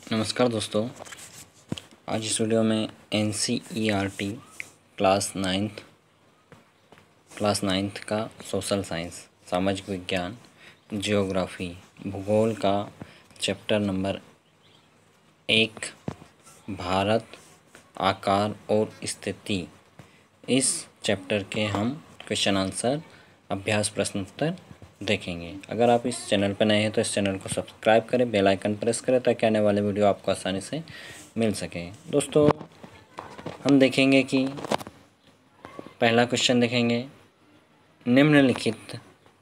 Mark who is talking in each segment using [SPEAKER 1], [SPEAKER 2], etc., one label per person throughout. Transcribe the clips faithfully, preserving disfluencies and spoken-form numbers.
[SPEAKER 1] नमस्कार दोस्तों, आज इस वीडियो में N C E R T class ninth class ninth का सोशल साइंस, सामाजिक विज्ञान, जियोग्राफी, भूगोल का चैप्टर नंबर एक भारत, आकार और स्थिति, इस चैप्टर के हम क्वेश्चन आंसर, अभ्यास प्रश्न उत्तर देखेंगे। अगर आप इस चैनल पर नए हैं तो इस चैनल को सब्सक्राइब करें, बेल आइकन प्रेस करें ताकि आने वाले वीडियो आपको आसानी से मिल सके। दोस्तों, हम देखेंगे कि पहला क्वेश्चन देखेंगे, निम्नलिखित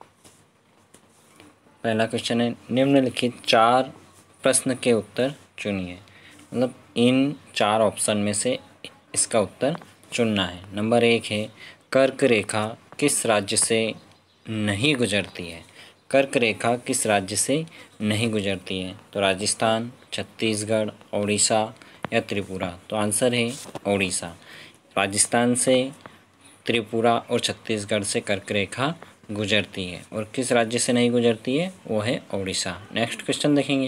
[SPEAKER 1] पहला क्वेश्चन है निम्नलिखित चार प्रश्न के उत्तर चुनिए। मतलब इन चार ऑप्शन में से इसका उत्तर चुनना है। नंबर एक है, कर्क रेखा किस राज्य से नहीं गुजरती है? कर्क रेखा किस राज्य से नहीं गुजरती है? तो राजस्थान, छत्तीसगढ़, उड़ीसा या त्रिपुरा। तो आंसर है उड़ीसा। राजस्थान से, त्रिपुरा और छत्तीसगढ़ से कर्क रेखा गुजरती है। और किस राज्य से नहीं गुजरती है? वो है उड़ीसा। नेक्स्ट क्वेश्चन देखेंगे।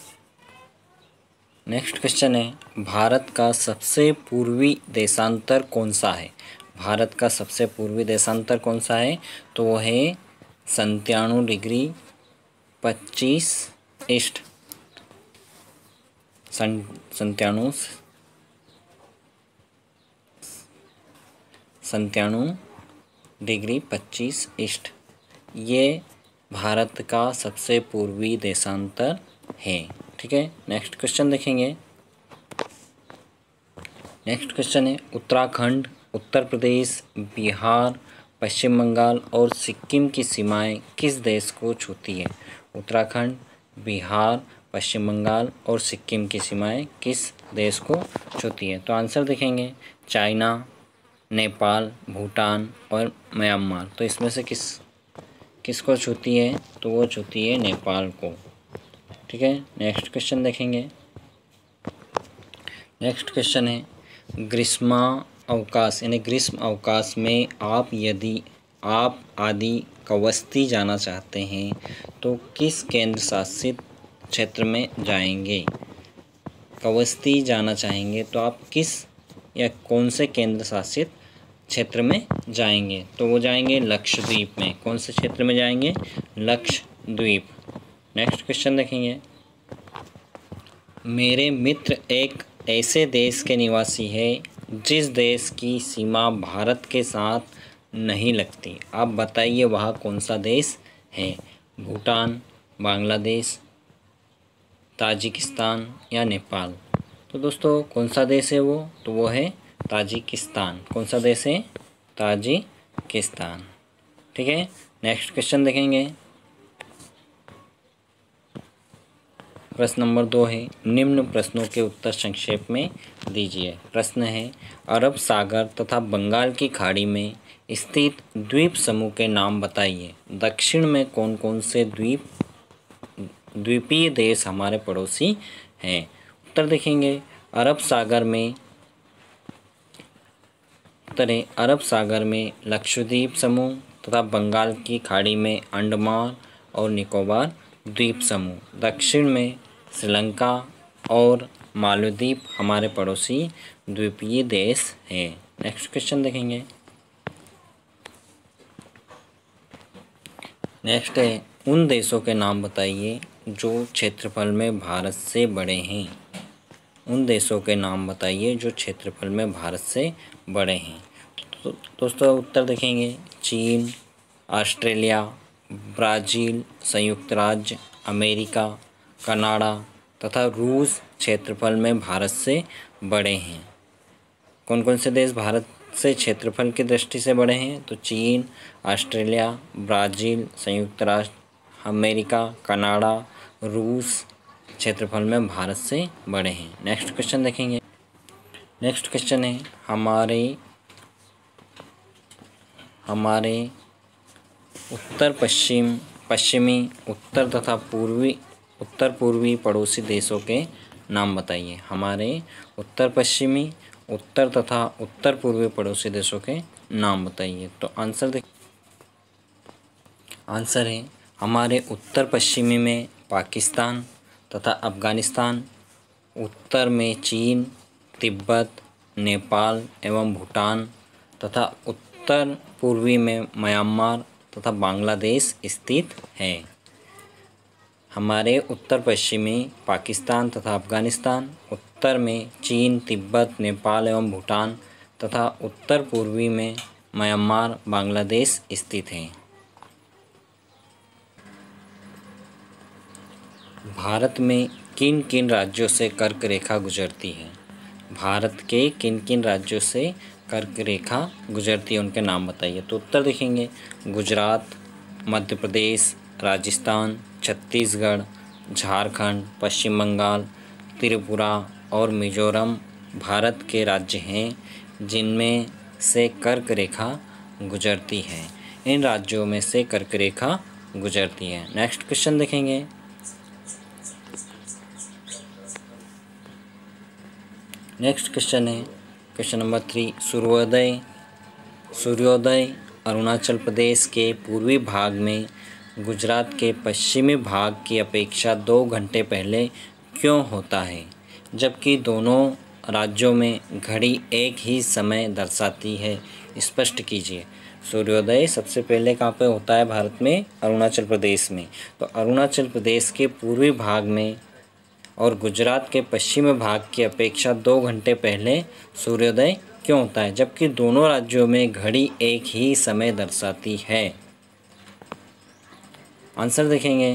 [SPEAKER 1] नेक्स्ट क्वेश्चन है, भारत का सबसे पूर्वी देशांतर कौन सा है? भारत का सबसे पूर्वी देशांतर कौन सा है? तो वो है सत्तानवे डिग्री पच्चीस ईस्ट सत्तानवे सत्तानवे डिग्री पच्चीस ईस्ट, ये भारत का सबसे पूर्वी देशांतर है। ठीक है, नेक्स्ट क्वेश्चन देखेंगे। नेक्स्ट क्वेश्चन है, उत्तराखंड, उत्तर प्रदेश, बिहार, पश्चिम बंगाल और सिक्किम की सीमाएं किस देश को छूती है? उत्तराखंड, बिहार, पश्चिम बंगाल और सिक्किम की सीमाएं किस देश को छूती है? तो आंसर देखेंगे, चाइना, नेपाल, भूटान और म्यांमार। तो इसमें से किस किसको छूती है? तो वो छूती है नेपाल को। ठीक है, नेक्स्ट क्वेश्चन देखेंगे। नेक्स्ट क्वेश्चन है, ग्रीष्मा अवकाश यानी ग्रीष्म अवकाश में आप यदि आप आदि कवस्ती जाना चाहते हैं तो किस केंद्र शासित क्षेत्र में जाएंगे? कवस्ती जाना चाहेंगे तो आप किस या कौन से केंद्र शासित क्षेत्र में जाएंगे? तो वो जाएंगे लक्षद्वीप में। कौन से क्षेत्र में जाएंगे? लक्षद्वीप। नेक्स्ट क्वेश्चन देखेंगे, मेरे मित्र एक ऐसे देश के निवासी है जिस देश की सीमा भारत के साथ नहीं लगती। आप बताइए वह कौन सा देश है? भूटान, बांग्लादेश, ताजिकिस्तान या नेपाल। तो दोस्तों, कौन सा देश है वो? तो वो है ताजिकिस्तान। कौन सा देश है? ताजिकिस्तान। ठीक है, नेक्स्ट क्वेश्चन देखेंगे। प्रश्न नंबर दो है, निम्न प्रश्नों के उत्तर संक्षेप में दीजिए। प्रश्न है, अरब सागर तथा बंगाल की खाड़ी में स्थित द्वीप समूह के नाम बताइए। दक्षिण में कौन कौन से द्वीप द्वीपीय देश हमारे पड़ोसी हैं? उत्तर देखेंगे, अरब सागर में उत्तर है अरब सागर में लक्षद्वीप समूह तथा बंगाल की खाड़ी में अंडमान और निकोबार द्वीप समूह। दक्षिण में श्रीलंका और मालदीव हमारे पड़ोसी द्वीपीय देश हैं। नेक्स्ट क्वेश्चन देखेंगे। नेक्स्ट है, उन देशों के नाम बताइए जो क्षेत्रफल में भारत से बड़े हैं। उन देशों के नाम बताइए जो क्षेत्रफल में भारत से बड़े हैं। तो दोस्तों, उत्तर देखेंगे, चीन, ऑस्ट्रेलिया, ब्राज़ील, संयुक्त राज्य अमेरिका, कनाडा तथा रूस क्षेत्रफल में भारत से बड़े हैं। कौन कौन से देश भारत से क्षेत्रफल की दृष्टि से बड़े हैं? तो चीन, ऑस्ट्रेलिया, ब्राज़ील, संयुक्त राष्ट्र अमेरिका, कनाडा, रूस क्षेत्रफल में भारत से बड़े हैं। नेक्स्ट क्वेश्चन देखेंगे। नेक्स्ट क्वेश्चन है, हमारे हमारे उत्तर पश्चिम पश्चिमी उत्तर तथा पूर्वी उत्तर पूर्वी पड़ोसी देशों के नाम बताइए। हमारे उत्तर पश्चिमी उत्तर तथा उत्तर पूर्वी पड़ोसी देशों के नाम बताइए। तो आंसर देख आंसर है, हमारे उत्तर पश्चिमी में पाकिस्तान तथा अफ़गानिस्तान, उत्तर में चीन, तिब्बत, नेपाल एवं भूटान तथा उत्तर पूर्वी में म्यांमार तथा बांग्लादेश स्थित है। हमारे उत्तर पश्चिमी पाकिस्तान तथा अफगानिस्तान, उत्तर में चीन, तिब्बत, नेपाल एवं भूटान तथा उत्तर पूर्वी में म्यांमार, बांग्लादेश स्थित हैं। भारत में किन किन राज्यों से कर्क रेखा गुजरती है? भारत के किन किन राज्यों से कर्क रेखा गुजरती है, उनके नाम बताइए। तो उत्तर देखेंगे गुजरात, मध्य प्रदेश, राजस्थान, छत्तीसगढ़, झारखंड, पश्चिम बंगाल, त्रिपुरा और मिजोरम भारत के राज्य हैं जिनमें से कर्क रेखा गुजरती है। इन राज्यों में से कर्क रेखा गुजरती है। नेक्स्ट क्वेश्चन देखेंगे। नेक्स्ट क्वेश्चन है क्वेश्चन नंबर थ्री। सूर्योदय सूर्योदय अरुणाचल प्रदेश के पूर्वी भाग में गुजरात के पश्चिमी भाग की अपेक्षा दो घंटे पहले क्यों होता है, जबकि दोनों राज्यों में घड़ी एक ही समय दर्शाती है? स्पष्ट कीजिए। सूर्योदय सबसे पहले कहाँ पे होता है भारत में? अरुणाचल प्रदेश में। तो अरुणाचल प्रदेश के पूर्वी भाग में और गुजरात के पश्चिमी भाग की अपेक्षा दो घंटे पहले सूर्योदय क्यों होता है, जबकि दोनों राज्यों में घड़ी एक ही समय दर्शाती है? आंसर देखेंगे।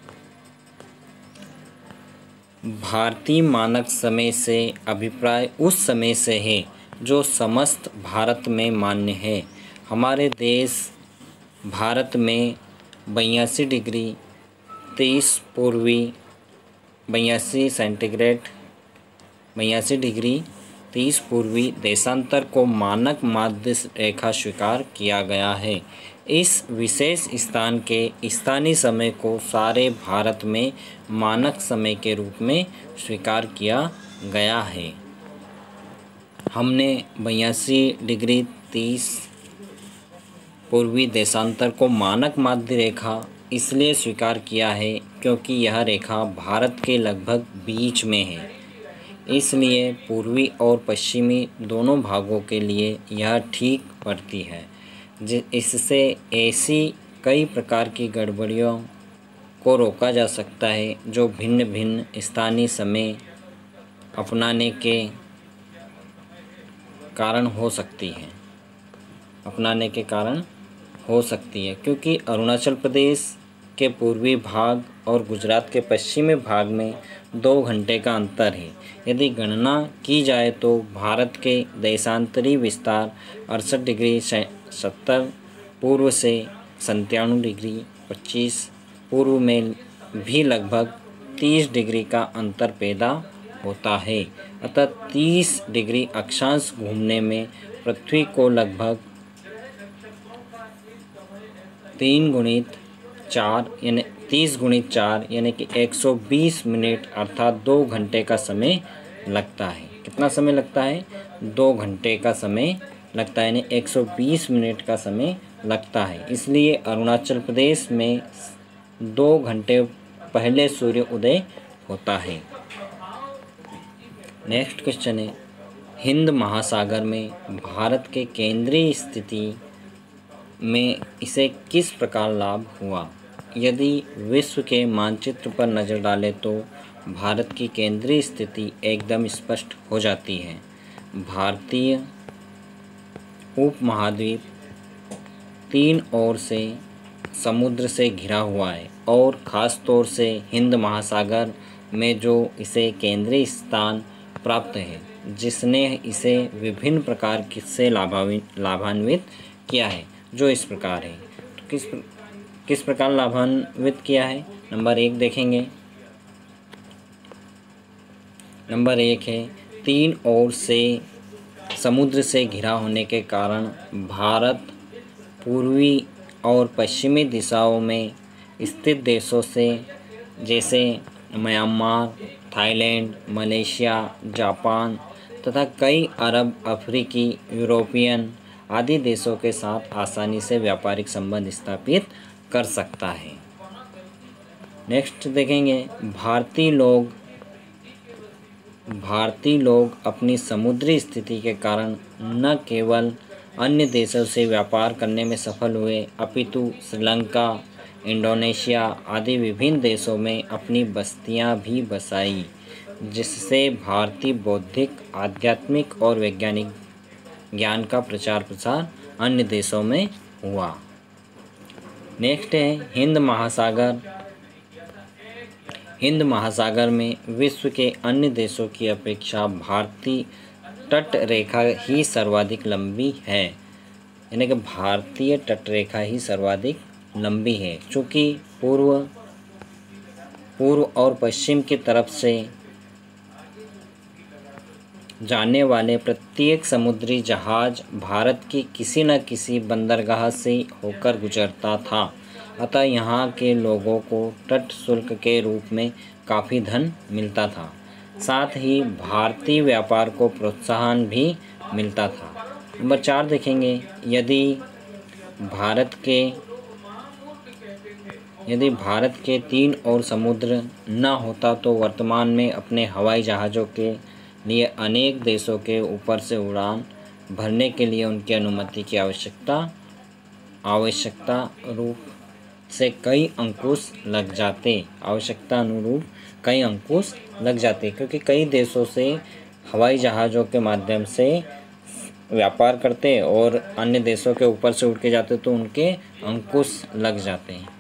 [SPEAKER 1] भारतीय मानक समय से अभिप्राय उस समय से है जो समस्त भारत में मान्य है। हमारे देश भारत में बयासी डिग्री तेईस पूर्वी बयासी सेंटीग्रेड बयासी डिग्री तीस पूर्वी देशांतर को मानक माध्य रेखा स्वीकार किया गया है। इस विशेष स्थान के स्थानीय समय को सारे भारत में मानक समय के रूप में स्वीकार किया गया है। हमने बयासी डिग्री तीस पूर्वी देशांतर को मानक माध्य रेखा इसलिए स्वीकार किया है क्योंकि यह रेखा भारत के लगभग बीच में है। इसलिए पूर्वी और पश्चिमी दोनों भागों के लिए यह ठीक पड़ती है। इससे ऐसी कई प्रकार की गड़बड़ियों को रोका जा सकता है जो भिन्न भिन्न स्थानीय समय अपनाने के कारण हो सकती है अपनाने के कारण हो सकती है क्योंकि अरुणाचल प्रदेश के पूर्वी भाग और गुजरात के पश्चिमी भाग में दो घंटे का अंतर है। यदि गणना की जाए तो भारत के देशांतरी विस्तार अड़सठ डिग्री सत्तर पूर्व से सत्तानवे डिग्री पच्चीस पूर्व में भी लगभग तीस डिग्री का अंतर पैदा होता है। अतः तीस डिग्री अक्षांश घूमने में पृथ्वी को लगभग तीन गुणित चार यानी तीस गुणित चार यानी कि एक सौ बीस मिनट अर्थात दो घंटे का समय लगता है। कितना समय लगता है? दो घंटे का समय लगता है यानी एक सौ बीस मिनट का समय लगता है। इसलिए अरुणाचल प्रदेश में दो घंटे पहले सूर्य उदय होता है। नेक्स्ट क्वेश्चन है, हिंद महासागर में भारत के केंद्रीय स्थिति में इसे किस प्रकार लाभ हुआ? यदि विश्व के मानचित्र पर नज़र डालें तो भारत की केंद्रीय स्थिति एकदम स्पष्ट हो जाती है। भारतीय उपमहाद्वीप तीन ओर से समुद्र से घिरा हुआ है और ख़ास तौर से हिंद महासागर में जो इसे केंद्रीय स्थान प्राप्त है, जिसने इसे विभिन्न प्रकार से लाभान्वित लाभान्वित किया है, जो इस प्रकार है। तो किस किस प्रकार लाभान्वित किया है? नंबर एक देखेंगे। नंबर एक है तीन ओर से समुद्र से घिरा होने के कारण भारत पूर्वी और पश्चिमी दिशाओं में स्थित देशों से जैसे म्यांमार, थाईलैंड, मलेशिया, जापान तथा कई अरब, अफ्रीकी, यूरोपियन आदि देशों के साथ आसानी से व्यापारिक संबंध स्थापित कर सकता है। नेक्स्ट देखेंगे, भारतीय लोग भारतीय लोग अपनी समुद्री स्थिति के कारण न केवल अन्य देशों से व्यापार करने में सफल हुए, अपितु श्रीलंका, इंडोनेशिया आदि विभिन्न देशों में अपनी बस्तियां भी बसाई, जिससे भारतीय बौद्धिक, आध्यात्मिक और वैज्ञानिक ज्ञान का प्रचार प्रसार अन्य देशों में हुआ। नेक्स्ट है हिंद महासागर। हिंद महासागर में विश्व के अन्य देशों की अपेक्षा भारतीय तट रेखा ही सर्वाधिक लंबी है, यानी कि भारतीय तट रेखा ही सर्वाधिक लंबी है, चूँकि पूर्व पूर्व और पश्चिम की तरफ से जाने वाले प्रत्येक समुद्री जहाज भारत की किसी न किसी बंदरगाह से होकर गुजरता था, अतः यहाँ के लोगों को तट शुल्क के रूप में काफ़ी धन मिलता था। साथ ही भारतीय व्यापार को प्रोत्साहन भी मिलता था। नंबर चार देखेंगे, यदि भारत के यदि भारत के तीन और समुद्र न होता तो वर्तमान में अपने हवाई जहाज़ों के लिए अनेक देशों के ऊपर से उड़ान भरने के लिए उनकी अनुमति की आवश्यकता आवश्यकता रूप से कई अंकुश लग जाते आवश्यकता अनुरूप कई अंकुश लग जाते क्योंकि कई देशों से हवाई जहाज़ों के माध्यम से व्यापार करते और अन्य देशों के ऊपर से उड़ के जाते तो उनके अंकुश लग जाते हैं।